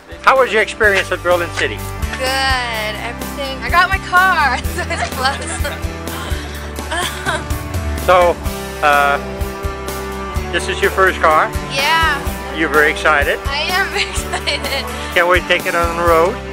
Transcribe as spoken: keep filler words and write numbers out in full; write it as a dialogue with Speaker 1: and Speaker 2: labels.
Speaker 1: How was your experience at Berlin City?
Speaker 2: Good. Everything. I got my car. So it's close.
Speaker 1: So, uh, this is your first car?
Speaker 2: Yeah.
Speaker 1: You're very excited?
Speaker 2: I am very excited.
Speaker 1: Can't wait to take it on the road?